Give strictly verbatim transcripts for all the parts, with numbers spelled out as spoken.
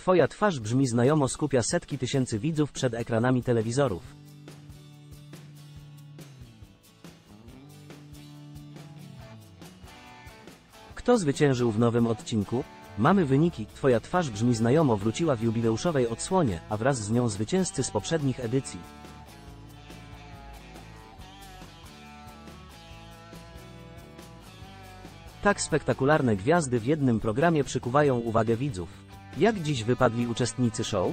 Twoja twarz brzmi znajomo, skupia setki tysięcy widzów przed ekranami telewizorów. Kto zwyciężył w nowym odcinku? Mamy wyniki. Twoja twarz brzmi znajomo wróciła w jubileuszowej odsłonie, a wraz z nią zwycięzcy z poprzednich edycji. Tak spektakularne gwiazdy w jednym programie przykuwają uwagę widzów. Jak dziś wypadli uczestnicy show?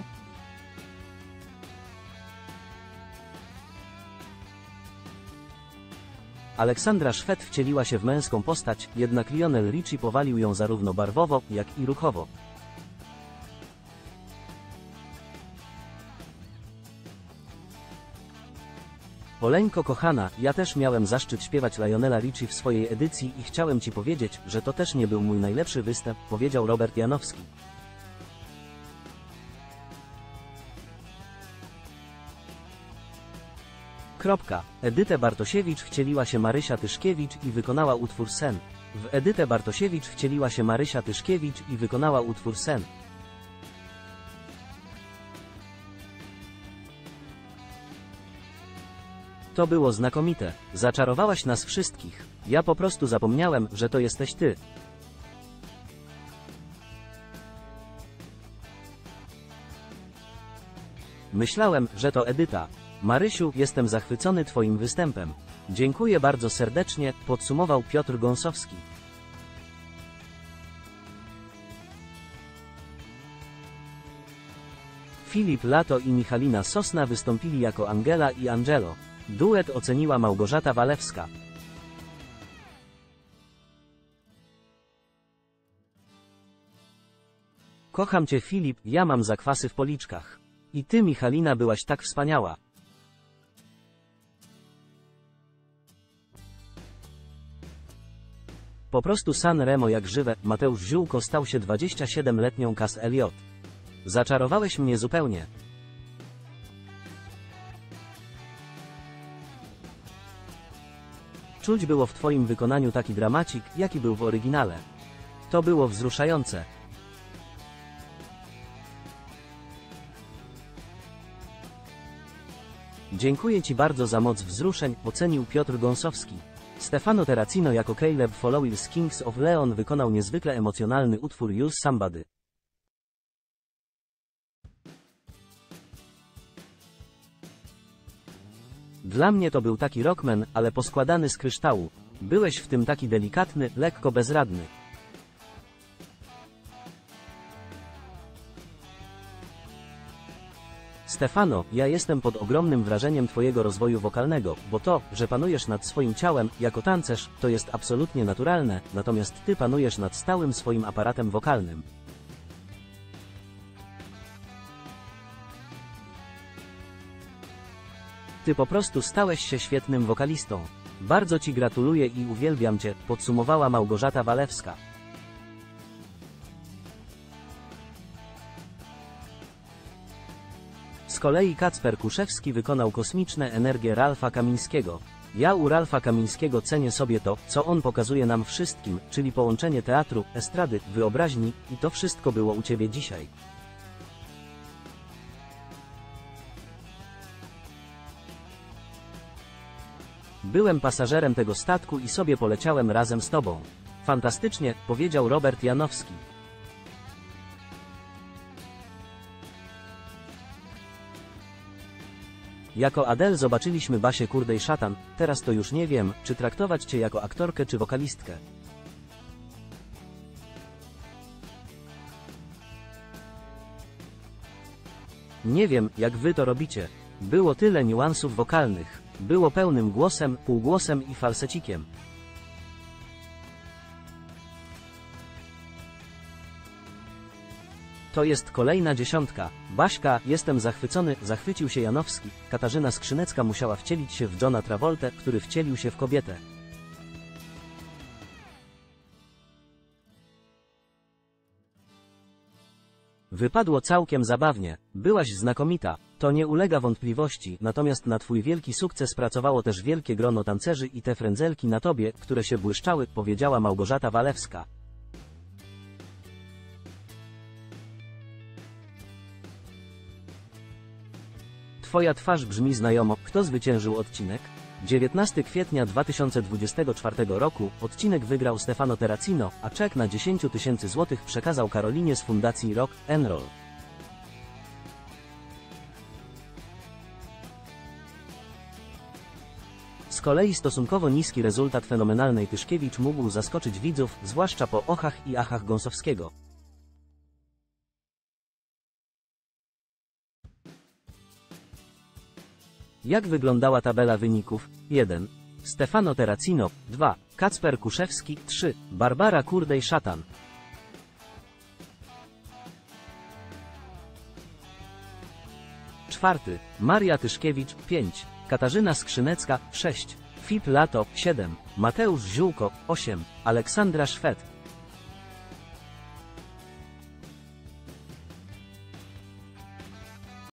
Aleksandra Szwed wcieliła się w męską postać, jednak Lionel Richie powalił ją zarówno barwowo, jak i ruchowo. Oleńko kochana, ja też miałem zaszczyt śpiewać Lionela Richie w swojej edycji i chciałem Ci powiedzieć, że to też nie był mój najlepszy występ, powiedział Robert Janowski. Kropka. Edytę Bartosiewicz wcieliła się Marysia Tyszkiewicz i wykonała utwór Sen. W Edytę Bartosiewicz wcieliła się Marysia Tyszkiewicz i wykonała utwór Sen. To było znakomite. Zaczarowałaś nas wszystkich. Ja po prostu zapomniałem, że to jesteś ty. Myślałem, że to Edyta. Marysiu, jestem zachwycony Twoim występem. Dziękuję bardzo serdecznie, podsumował Piotr Gąsowski. Filip Lato i Michalina Sosna wystąpili jako Angela i Angelo. Duet oceniła Małgorzata Walewska. Kocham Cię, Filip, ja mam zakwasy w policzkach. I Ty, Michalina, byłaś tak wspaniała. Po prostu San Remo jak żywe. Mateusz Ziółko stał się dwudziestosiedmioletnią Cass Elliot. Zaczarowałeś mnie zupełnie. Czuć było w Twoim wykonaniu taki dramacik, jaki był w oryginale. To było wzruszające. Dziękuję Ci bardzo za moc wzruszeń, ocenił Piotr Gąsowski. Stefano Terracino jako Caleb Followill z Kings of Leon wykonał niezwykle emocjonalny utwór Use Somebody. Dla mnie to był taki rockman, ale poskładany z kryształu. Byłeś w tym taki delikatny, lekko bezradny. Stefano, ja jestem pod ogromnym wrażeniem Twojego rozwoju wokalnego, bo to, że panujesz nad swoim ciałem, jako tancerz, to jest absolutnie naturalne, natomiast Ty panujesz nad stałym swoim aparatem wokalnym. Ty po prostu stałeś się świetnym wokalistą. Bardzo Ci gratuluję i uwielbiam Cię, podsumowała Małgorzata Walewska. Z kolei Kacper Kuszewski wykonał Kosmiczne energie Ralfa Kamińskiego. Ja u Ralfa Kamińskiego cenię sobie to, co on pokazuje nam wszystkim, czyli połączenie teatru, estrady, wyobraźni, i to wszystko było u Ciebie dzisiaj. Byłem pasażerem tego statku i sobie poleciałem razem z Tobą. Fantastycznie, powiedział Robert Janowski. Jako Adele zobaczyliśmy Basię Kurdej-Szatan, teraz to już nie wiem, czy traktować Cię jako aktorkę czy wokalistkę. Nie wiem, jak Wy to robicie. Było tyle niuansów wokalnych. Było pełnym głosem, półgłosem i falsecikiem. To jest kolejna dziesiątka. Baśka, jestem zachwycony, zachwycił się Janowski. Katarzyna Skrzynecka musiała wcielić się w Johna Travoltę, który wcielił się w kobietę. Wypadło całkiem zabawnie. Byłaś znakomita. To nie ulega wątpliwości, natomiast na Twój wielki sukces pracowało też wielkie grono tancerzy i te frędzelki na Tobie, które się błyszczały, powiedziała Małgorzata Walewska. Twoja twarz brzmi znajomo. Kto zwyciężył odcinek? dziewiętnastego kwietnia dwa tysiące dwudziestego czwartego roku odcinek wygrał Stefano Terracino, a czek na dziesięć tysięcy złotych przekazał Karolinie z fundacji Rock and Roll. Z kolei stosunkowo niski rezultat fenomenalnej Tyszkiewicz mógł zaskoczyć widzów, zwłaszcza po ochach i achach Gąsowskiego. Jak wyglądała tabela wyników? jeden. Stefano Terracino. dwa. Kacper Kuszewski. trzy. Barbara Kurdej-Szatan. czwarty. Maria Tyszkiewicz. pięć. Katarzyna Skrzynecka. sześć. Filip Lato. siedem. Mateusz Ziółko. osiem. Aleksandra Szwed.